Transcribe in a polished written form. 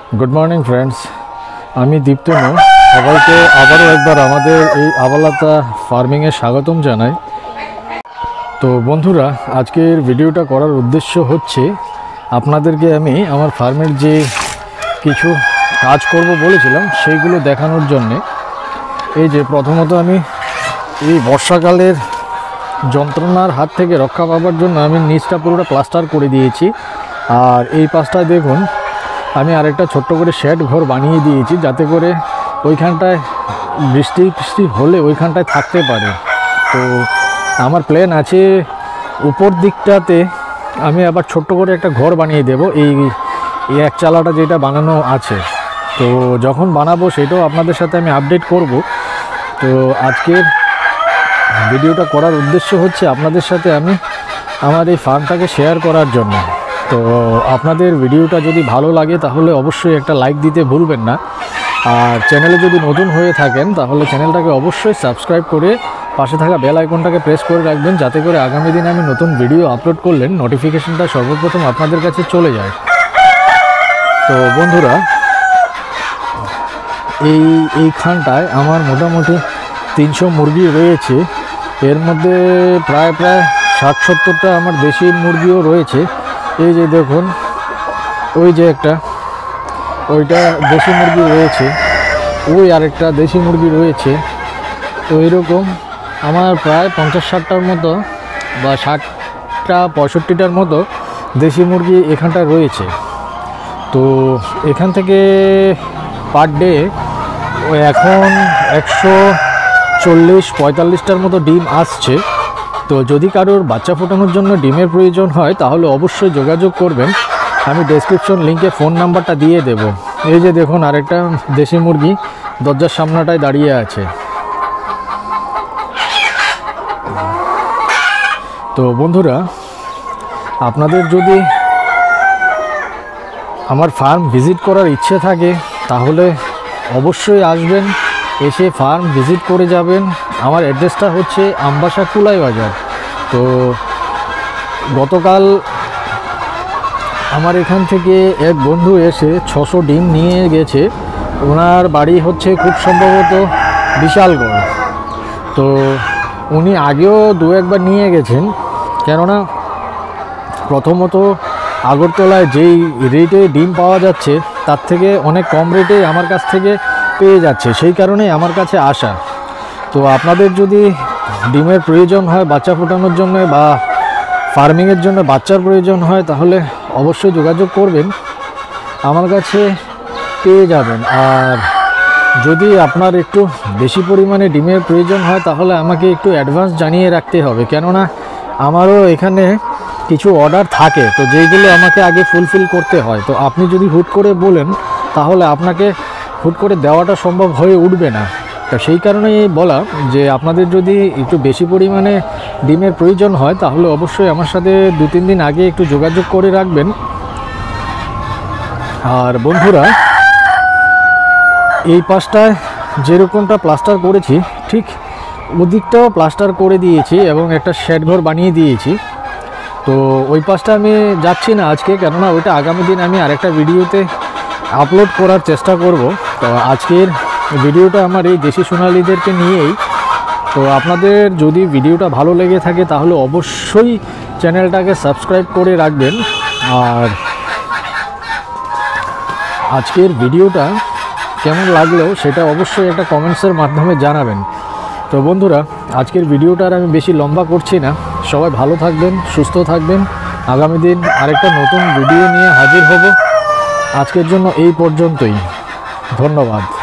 Good morning friends आमी दीप्तनु सबाइके आबारो एकबार आमादेर एई आबालाता फार्मिंगे स्वागतम जानाई। तो बंधुरा आजकेर भिडियोटा करार उद्देश्य होच्छे आपनादेरके आमी आमार फार्मेर जे किछु काज करब बोलेछिलाम सेइगुलो देखानोर जन्य। এই যে প্রথমত আমি এই বর্ষাকালের যন্ত্রণার হাত থেকে রক্ষা পাওয়ার জন্য আমি নিচটা পুরোটা প্লাস্টার করে দিয়েছি। আর এই পাশটায় দেখুন আমি আরেকটা ছোট্ট করে শেড ঘর বানিয়ে দিয়েছি যাতে করে ওইখানটায় বৃষ্টি হলে ওইখানটায় থাকতে পারে। তো আমার প্ল্যান আছে উপর দিকটাতে আমি আবার ছোট্ট করে একটা ঘর বানিয়ে দেব এই এক চালাটা যেটা বানানো আছে। তো যখন বানাবো সেটাও আপনাদের সাথে আমি আপডেট করব। তো আজকের ভিডিওটা করার উদ্দেশ্য হচ্ছে আপনাদের সাথে আমি আমার এই ফার্মটাকে শেয়ার করার জন্য। তো আপনাদের ভিডিওটা যদি ভালো লাগে তাহলে অবশ্যই একটা লাইক দিতে ভুলবেন না। আর চ্যানেলে যদি নতুন হয়ে থাকেন তাহলে চ্যানেলটাকে অবশ্যই সাবস্ক্রাইব করে পাশে থাকা বেল আইকনটাকে প্রেস করে রাখবেন যাতে করে আগামী দিনে আমি নতুন ভিডিও আপলোড করলে নোটিফিকেশনটা সর্বপ্রথম আপনাদের কাছে চলে যায়। তো বন্ধুরা এইখানটায় আমার মোটামুটি 300 মুরগি রয়েছে। এর মধ্যে প্রায় 60-70টা আমার দেশি মুরগিও রয়েছে। এই যে দেখুন ওই যে একটা ওইটা দেশি মুরগি রয়েছে, ওই আরেকটা দেশি মুরগি রয়েছে। তো এরকম আমার প্রায় 50-60টার মতো বা 60-65টার মতো দেশি মুরগি এখানটায় রয়েছে। তো এখান থেকে পার ডে এখন 140-45টার মতো ডিম আসছে। তো যদি কারোর বাচ্চা ফোটানোর জন্য ডিমের প্রয়োজন হয় তাহলে অবশ্যই যোগাযোগ করবেন। আমি ডেসক্রিপশন লিঙ্কে ফোন নাম্বারটা দিয়ে দেব। এই যে দেখুন আরেকটা দেশি মুরগি দরজার সামনাটায় দাঁড়িয়ে আছে। তো বন্ধুরা আপনাদের যদি আমার ফার্ম ভিজিট করার ইচ্ছে থাকে তাহলে অবশ্যই আসবেন, এসে ফার্ম ভিজিট করে যাবেন। আমার অ্যাড্রেসটা হচ্ছে আমবাসা কুলাই বাজার। তো গতকাল আমার এখান থেকে এক বন্ধু এসে 600 ডিম নিয়ে গেছে। ওনার বাড়ি হচ্ছে খুব সম্ভবত বিশালগড়। তো উনি আগেও দু একবার নিয়ে গেছেন, কেননা প্রথমত আগরতলায় যেই রেটে ডিম পাওয়া যাচ্ছে তার থেকে অনেক কম রেটে আমার কাছ থেকে পেয়ে যাচ্ছে, সেই কারণেই আমার কাছে আসা। তো আপনাদের যদি ডিমের প্রয়োজন হয় বাচ্চা ফোটানোর জন্য বা ফার্মিংয়ের জন্য বাচ্চার প্রয়োজন হয় তাহলে অবশ্যই যোগাযোগ করবেন, আমার কাছে পেয়ে যাবেন। আর যদি আপনার একটু বেশি পরিমাণে ডিমের প্রয়োজন হয় তাহলে আমাকে একটু অ্যাডভান্স জানিয়ে রাখতে হবে, কেননা আমারও এখানে কিছু অর্ডার থাকে তো যেইগুলো আমাকে আগে ফুলফিল করতে হয়। তো আপনি যদি হুট করে বলেন তাহলে আপনাকে হুট করে দেওয়াটা সম্ভব হয়ে উঠবে না। তো সেই কারণেই বলা যে আপনাদের যদি একটু বেশি পরিমাণে ডিমের প্রয়োজন হয় তাহলে অবশ্যই আমার সাথে 2-3 দিন আগে একটু যোগাযোগ করে রাখবেন। আর বন্ধুরা এই পাশটায় যেরকমটা প্লাস্টার করেছি ঠিক ওদিকটাও প্লাস্টার করে দিয়েছি এবং একটা শেড ঘর বানিয়ে দিয়েছি। তো ওই পাশটা আমি যাচ্ছি না আজকে, কেননা ওইটা আগামী দিন আমি আরেকটা ভিডিওতে আপলোড করার চেষ্টা করব। তো আজকের ভিডিওটা আমার এই দেশি সোনালিদেরকে নিয়েই। তো আপনাদের যদি ভিডিওটা ভালো লেগে থাকে তাহলে অবশ্যই চ্যানেলটাকে সাবস্ক্রাইব করে রাখবেন। আর আজকের ভিডিওটা কেমন লাগলো সেটা অবশ্যই একটা কমেন্টসের মাধ্যমে জানাবেন। তো বন্ধুরা আজকের ভিডিওটা আর আমি বেশি লম্বা করছি না, সবাই ভালো থাকবেন, সুস্থ থাকবেন। আগামী দিন আরেকটা নতুন ভিডিও নিয়ে হাজির হব। আজকের জন্য এই পর্যন্তই, ধন্যবাদ।